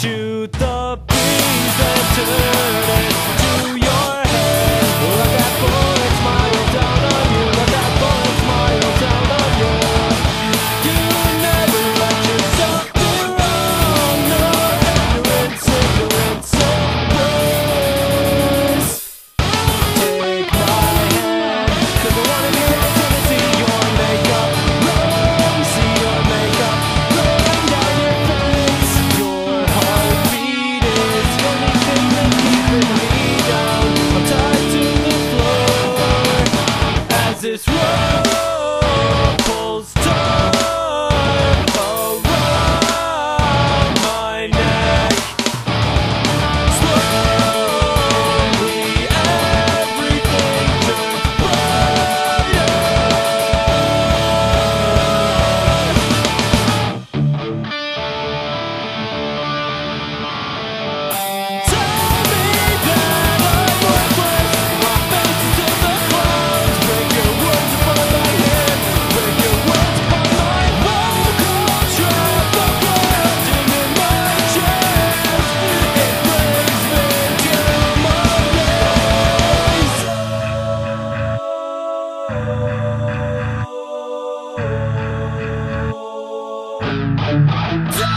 Shoot the breeze and turn it to your head. Let that bullet smile down on you. Let that bullet smile down on you. You never let yourself be wrong. No ignorance, ignorance of grace. Take my hand, 'cause I wanna be dancing and see your makeup rain. See your makeup rain down your face. Your heartbeat is anything that's keeping me down. I'm tied to the floor as this rope pulls taut around my neck. Slowly everything turns brighter. Tell me that I'm worthless. My face is in the clouds. Break your words upon my head. Break your words upon my vocal trap. The blood in my chest. It brings me to my knees.